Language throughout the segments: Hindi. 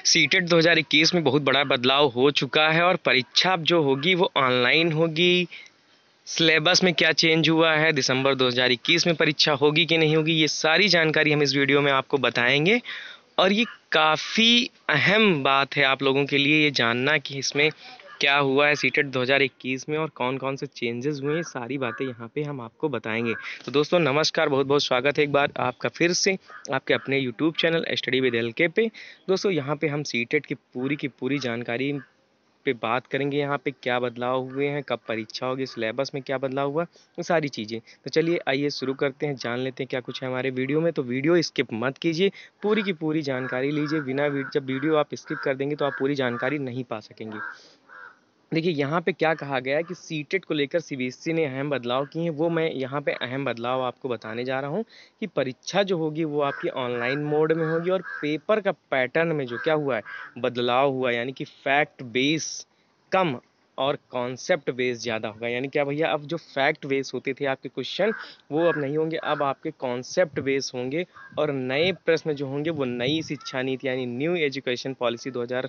सीटेट 2021 में बहुत बड़ा बदलाव हो चुका है और परीक्षा अब जो होगी वो ऑनलाइन होगी। सिलेबस में क्या चेंज हुआ है, दिसंबर 2021 में परीक्षा होगी कि नहीं होगी, ये सारी जानकारी हम इस वीडियो में आपको बताएंगे। और ये काफ़ी अहम बात है आप लोगों के लिए ये जानना कि इसमें क्या हुआ है सीटेट 2021 में और कौन कौन से चेंजेस हुए हैं, सारी बातें यहाँ पे हम आपको बताएंगे। तो दोस्तों नमस्कार, बहुत बहुत स्वागत है एक बार आपका फिर से आपके अपने YouTube channel study with LK पे। दोस्तों यहाँ पे हम सीटेट की पूरी जानकारी पे बात करेंगे। यहाँ पे क्या बदलाव हुए हैं, कब परीक्षा होगी, सिलेबस में क्या बदलाव हुआ, वो सारी चीज़ें। तो चलिए आइए शुरू करते हैं, जान लेते हैं क्या कुछ है हमारे वीडियो में। तो वीडियो स्किप मत कीजिए, पूरी की पूरी जानकारी लीजिए। जब वीडियो आप स्किप कर देंगे तो आप पूरी जानकारी नहीं पा सकेंगे। देखिए यहाँ पे क्या कहा गया है कि सीटेट को लेकर सीबीएसई ने अहम बदलाव किए हैं, वो मैं यहाँ पे अहम बदलाव आपको बताने जा रहा हूँ कि परीक्षा जो होगी वो आपकी ऑनलाइन मोड में होगी और पेपर का पैटर्न में जो क्या हुआ है बदलाव हुआ है, यानी कि फैक्ट बेस कम और कॉन्सेप्ट बेस ज़्यादा होगा। यानी क्या भैया, अब जो फैक्ट बेस होते थे आपके क्वेश्चन वो अब नहीं होंगे, अब आपके कॉन्सेप्ट बेस होंगे और नए प्रश्न जो होंगे वो नई शिक्षा नीति यानी न्यू एजुकेशन पॉलिसी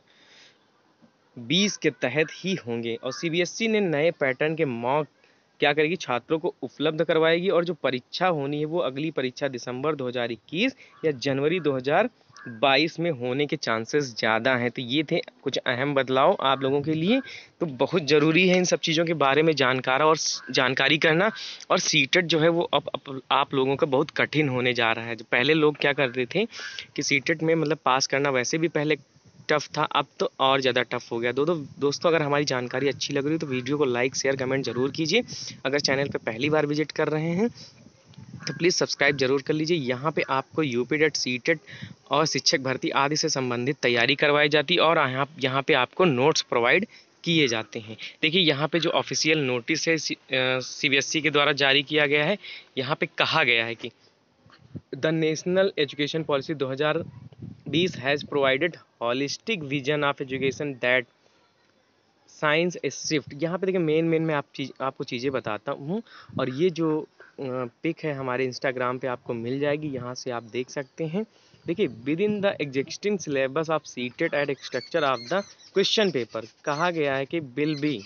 2020 के तहत ही होंगे। और सीबीएसई ने नए पैटर्न के मॉक क्या करेगी, छात्रों को उपलब्ध करवाएगी और जो परीक्षा होनी है वो अगली परीक्षा दिसंबर 2021 या जनवरी 2022 में होने के चांसेस ज़्यादा हैं। तो ये थे कुछ अहम बदलाव आप लोगों के लिए। तो बहुत ज़रूरी है इन सब चीज़ों के बारे में जानकारी करना। और सीटेट जो है वो अब आप लोगों का बहुत कठिन होने जा रहा है। जो पहले लोग क्या करते थे कि सीटेट में मतलब पास करना वैसे भी पहले टफ था, अब तो और ज़्यादा टफ हो गया। दोस्तों अगर हमारी जानकारी अच्छी लग रही है तो वीडियो को लाइक शेयर कमेंट जरूर कीजिए। अगर चैनल पर पहली बार विजिट कर रहे हैं तो प्लीज़ सब्सक्राइब जरूर कर लीजिए। यहाँ पे आपको यूपीटेट सीटेट और शिक्षक भर्ती आदि से संबंधित तैयारी करवाई जाती है और यहाँ पे आपको नोट्स प्रोवाइड किए जाते हैं। देखिए यहाँ पे जो ऑफिशियल नोटिस है सीबीएसई के द्वारा जारी किया गया है, यहाँ पे कहा गया है कि the national education policy 2020 has provided holistic vision of education that science a shift. यहाँ पे देखिए मेन मैं आपको चीज़ें बताता हूँ। और ये जो पिक है हमारे इंस्टाग्राम पे आपको मिल जाएगी, यहाँ से आप देख सकते हैं। देखिए within the existing syllabus of CTET and structure of the question paper कहा गया है कि will be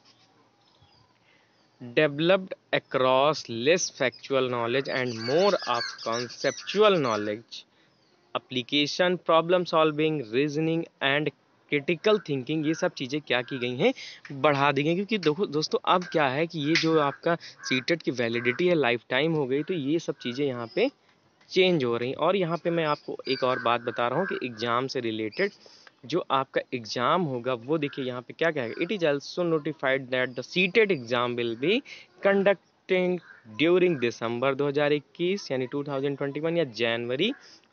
developed across less factual knowledge and more of conceptual knowledge, application, problem solving, reasoning and critical thinking. ये सब चीज़ें क्या की गई हैं, बढ़ा दी गई। क्योंकि देखो दोस्तों अब क्या है कि ये जो आपका सीटेट की वैलिडिटी है लाइफ टाइम हो गई, तो ये सब चीज़ें यहाँ पे चेंज हो रही। और यहाँ पे मैं आपको एक और बात बता रहा हूँ कि एग्ज़ाम से रिलेटेड जो आपका एग्ज़ाम होगा वो देखिए यहाँ पे क्या कहेगा, it is also notified that the CTET exam will be conducting during December 2021 यानी 2021 या जनवरी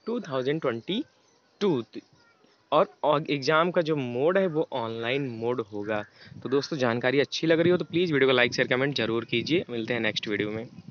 2022। और एग्ज़ाम का जो मोड है वो ऑनलाइन मोड होगा। तो दोस्तों जानकारी अच्छी लग रही हो तो प्लीज़ वीडियो को लाइक शेयर कमेंट जरूर कीजिए। मिलते हैं नेक्स्ट वीडियो में।